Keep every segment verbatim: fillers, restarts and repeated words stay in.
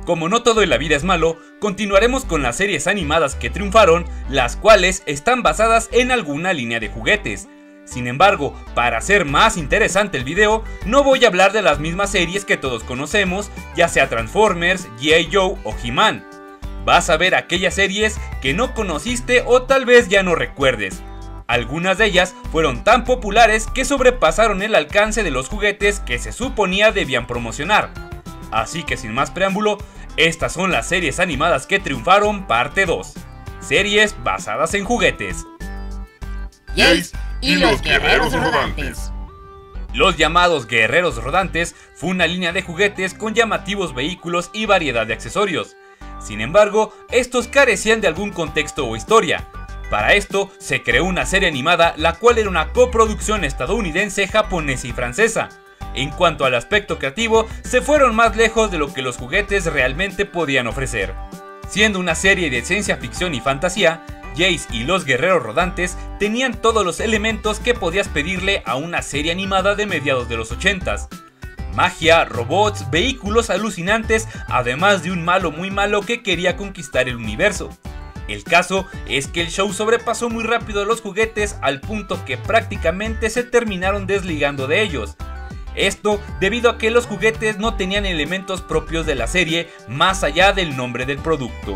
Como no todo en la vida es malo, continuaremos con las series animadas que triunfaron, las cuales están basadas en alguna línea de juguetes. Sin embargo, para hacer más interesante el video, no voy a hablar de las mismas series que todos conocemos, ya sea Transformers, G I Joe o He-Man. Vas a ver aquellas series que no conociste o tal vez ya no recuerdes. Algunas de ellas fueron tan populares que sobrepasaron el alcance de los juguetes que se suponía debían promocionar. Así que sin más preámbulo, estas son las series animadas que triunfaron parte dos. Series basadas en juguetes. Jace y los Guerreros Rodantes. Los llamados Guerreros Rodantes fue una línea de juguetes con llamativos vehículos y variedad de accesorios. Sin embargo, estos carecían de algún contexto o historia. Para esto, se creó una serie animada la cual era una coproducción estadounidense, japonesa y francesa. En cuanto al aspecto creativo, se fueron más lejos de lo que los juguetes realmente podían ofrecer. Siendo una serie de ciencia ficción y fantasía, Jace y los Guerreros Rodantes tenían todos los elementos que podías pedirle a una serie animada de mediados de los ochentas. Magia, robots, vehículos alucinantes, además de un malo muy malo que quería conquistar el universo. El caso es que el show sobrepasó muy rápido los juguetes al punto que prácticamente se terminaron desligando de ellos. Esto debido a que los juguetes no tenían elementos propios de la serie más allá del nombre del producto.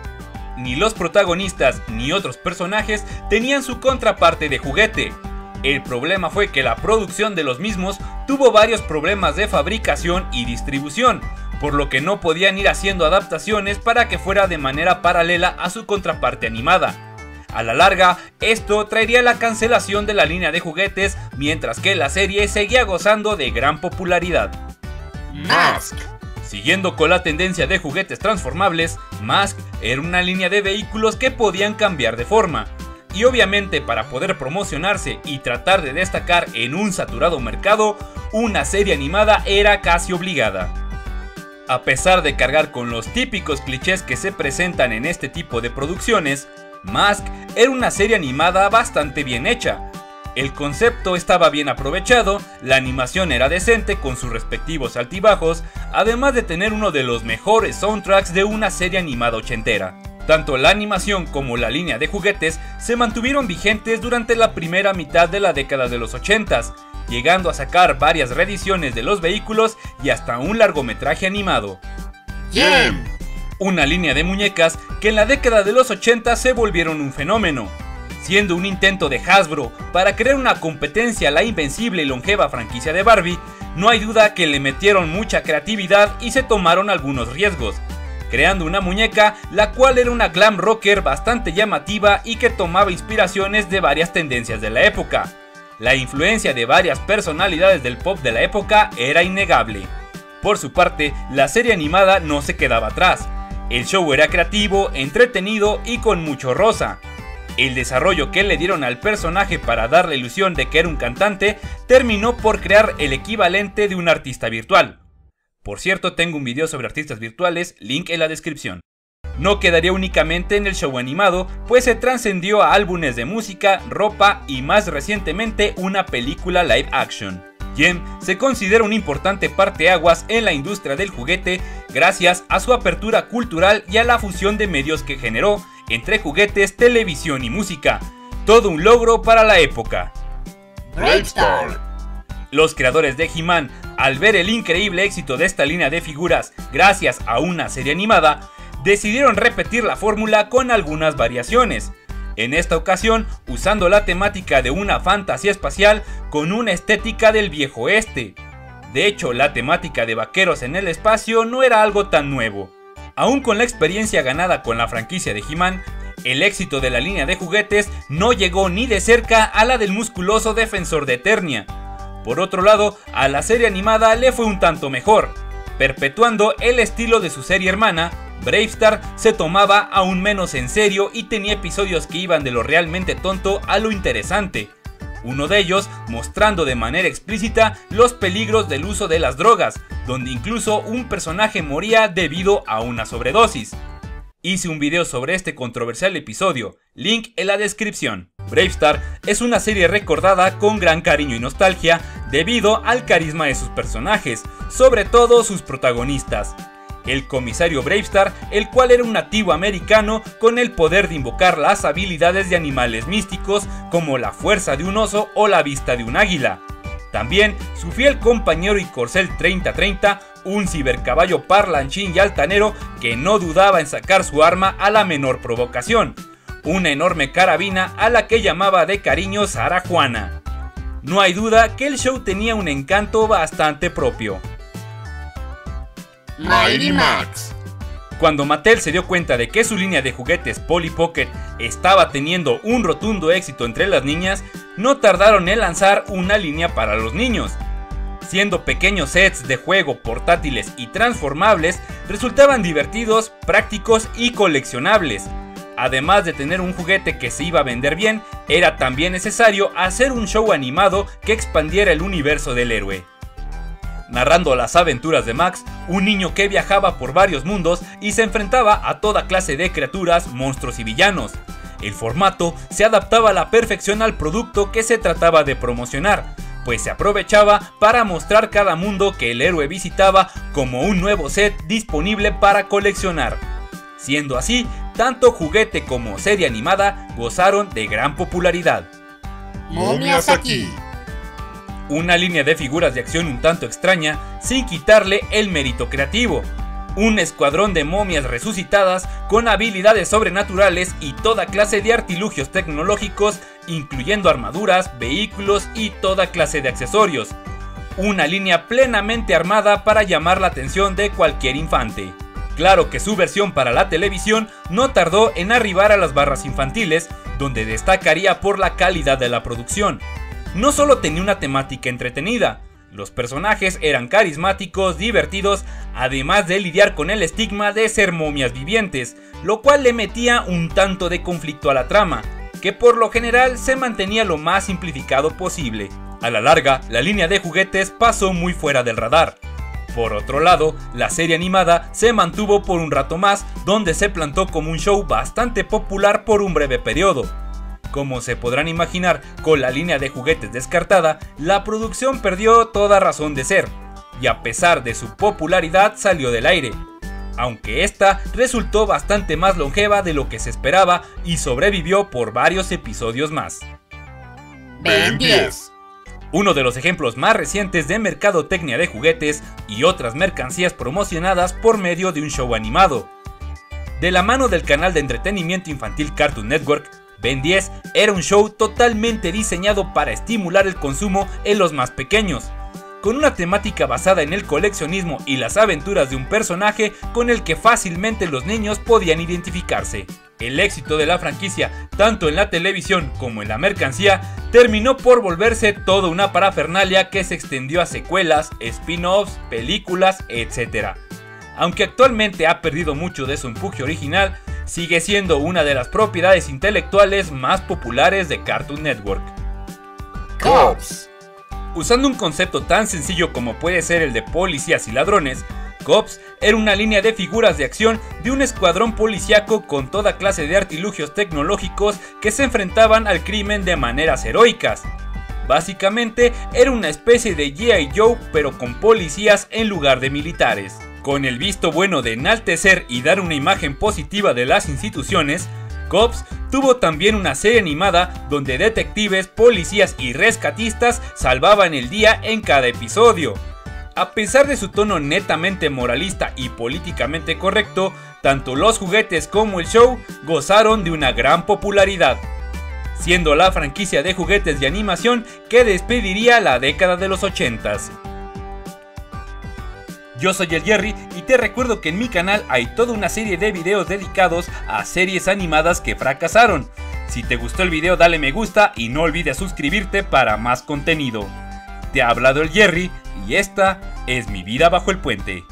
Ni los protagonistas ni otros personajes tenían su contraparte de juguete. El problema fue que la producción de los mismos tuvo varios problemas de fabricación y distribución, por lo que no podían ir haciendo adaptaciones para que fuera de manera paralela a su contraparte animada. A la larga, esto traería la cancelación de la línea de juguetes, mientras que la serie seguía gozando de gran popularidad. Mask. Siguiendo con la tendencia de juguetes transformables, Mask era una línea de vehículos que podían cambiar de forma. Y obviamente para poder promocionarse y tratar de destacar en un saturado mercado, una serie animada era casi obligada. A pesar de cargar con los típicos clichés que se presentan en este tipo de producciones, Mask era una serie animada bastante bien hecha. El concepto estaba bien aprovechado, la animación era decente con sus respectivos altibajos, además de tener uno de los mejores soundtracks de una serie animada ochentera. Tanto la animación como la línea de juguetes se mantuvieron vigentes durante la primera mitad de la década de los ochentas, llegando a sacar varias reediciones de los vehículos y hasta un largometraje animado. Jem. Una línea de muñecas que en la década de los ochenta se volvieron un fenómeno, siendo un intento de Hasbro para crear una competencia a la invencible y longeva franquicia de Barbie. No hay duda que le metieron mucha creatividad y se tomaron algunos riesgos, creando una muñeca la cual era una glam rocker bastante llamativa y que tomaba inspiraciones de varias tendencias de la época. La influencia de varias personalidades del pop de la época era innegable. Por su parte, la serie animada no se quedaba atrás. El show era creativo, entretenido y con mucho rosa. El desarrollo que le dieron al personaje para dar la ilusión de que era un cantante terminó por crear el equivalente de un artista virtual. Por cierto, tengo un video sobre artistas virtuales, link en la descripción. No quedaría únicamente en el show animado, pues se trascendió a álbumes de música, ropa y más recientemente una película live action. Jem se considera un importante parteaguas en la industria del juguete gracias a su apertura cultural y a la fusión de medios que generó entre juguetes, televisión y música. Todo un logro para la época. Bravestar. Los creadores de He-Man, al ver el increíble éxito de esta línea de figuras gracias a una serie animada, decidieron repetir la fórmula con algunas variaciones. En esta ocasión, usando la temática de una fantasía espacial con una estética del viejo oeste. De hecho, la temática de vaqueros en el espacio no era algo tan nuevo. Aún con la experiencia ganada con la franquicia de He-Man, el éxito de la línea de juguetes no llegó ni de cerca a la del musculoso defensor de Eternia. Por otro lado, a la serie animada le fue un tanto mejor. Perpetuando el estilo de su serie hermana, Bravestar se tomaba aún menos en serio y tenía episodios que iban de lo realmente tonto a lo interesante. Uno de ellos mostrando de manera explícita los peligros del uso de las drogas, donde incluso un personaje moría debido a una sobredosis. Hice un video sobre este controversial episodio, link en la descripción. Bravestar es una serie recordada con gran cariño y nostalgia debido al carisma de sus personajes, sobre todo sus protagonistas. el comisario Bravestar, el cual era un nativo americano con el poder de invocar las habilidades de animales místicos como la fuerza de un oso o la vista de un águila. También su fiel compañero y corcel treinta treinta, un cibercaballo parlanchín y altanero que no dudaba en sacar su arma a la menor provocación, una enorme carabina a la que llamaba de cariño Sara Juana. No hay duda que el show tenía un encanto bastante propio. Mighty Max. Cuando Mattel se dio cuenta de que su línea de juguetes Polly Pocket estaba teniendo un rotundo éxito entre las niñas, no tardaron en lanzar una línea para los niños. Siendo pequeños sets de juego portátiles y transformables, resultaban divertidos, prácticos y coleccionables. Además de tener un juguete que se iba a vender bien, era también necesario hacer un show animado que expandiera el universo del héroe. Narrando las aventuras de Max, un niño que viajaba por varios mundos y se enfrentaba a toda clase de criaturas, monstruos y villanos. El formato se adaptaba a la perfección al producto que se trataba de promocionar, pues se aprovechaba para mostrar cada mundo que el héroe visitaba como un nuevo set disponible para coleccionar. Siendo así, tanto juguete como serie animada gozaron de gran popularidad. Momias aquí. Una línea de figuras de acción un tanto extraña, sin quitarle el mérito creativo. Un escuadrón de momias resucitadas con habilidades sobrenaturales y toda clase de artilugios tecnológicos, incluyendo armaduras, vehículos y toda clase de accesorios. Una línea plenamente armada para llamar la atención de cualquier infante. Claro que su versión para la televisión no tardó en arribar a las barras infantiles, donde destacaría por la calidad de la producción. No solo tenía una temática entretenida, los personajes eran carismáticos, divertidos, además de lidiar con el estigma de ser momias vivientes, lo cual le metía un tanto de conflicto a la trama, que por lo general se mantenía lo más simplificado posible. A la larga, la línea de juguetes pasó muy fuera del radar. Por otro lado, la serie animada se mantuvo por un rato más, donde se plantó como un show bastante popular por un breve periodo. Como se podrán imaginar, con la línea de juguetes descartada, la producción perdió toda razón de ser, y a pesar de su popularidad salió del aire, aunque esta resultó bastante más longeva de lo que se esperaba y sobrevivió por varios episodios más. Ben diez. Uno de los ejemplos más recientes de mercadotecnia de juguetes y otras mercancías promocionadas por medio de un show animado. De la mano del canal de entretenimiento infantil Cartoon Network, Ben diez era un show totalmente diseñado para estimular el consumo en los más pequeños, con una temática basada en el coleccionismo y las aventuras de un personaje con el que fácilmente los niños podían identificarse. El éxito de la franquicia, tanto en la televisión como en la mercancía, terminó por volverse toda una parafernalia que se extendió a secuelas, spin-offs, películas, etcétera. Aunque actualmente ha perdido mucho de su empuje original, sigue siendo una de las propiedades intelectuales más populares de Cartoon Network. Cops. Usando un concepto tan sencillo como puede ser el de policías y ladrones, Cops era una línea de figuras de acción de un escuadrón policíaco con toda clase de artilugios tecnológicos que se enfrentaban al crimen de maneras heroicas. Básicamente era una especie de G I Joe pero con policías en lugar de militares. Con el visto bueno de enaltecer y dar una imagen positiva de las instituciones, Cops tuvo también una serie animada donde detectives, policías y rescatistas salvaban el día en cada episodio. A pesar de su tono netamente moralista y políticamente correcto, tanto los juguetes como el show gozaron de una gran popularidad, siendo la franquicia de juguetes de animación que despediría la década de los ochentas. Yo soy el Jerry y te recuerdo que en mi canal hay toda una serie de videos dedicados a series animadas que fracasaron. Si te gustó el video dale me gusta y no olvides suscribirte para más contenido. Te ha hablado el Jerry y esta es mi vida bajo el puente.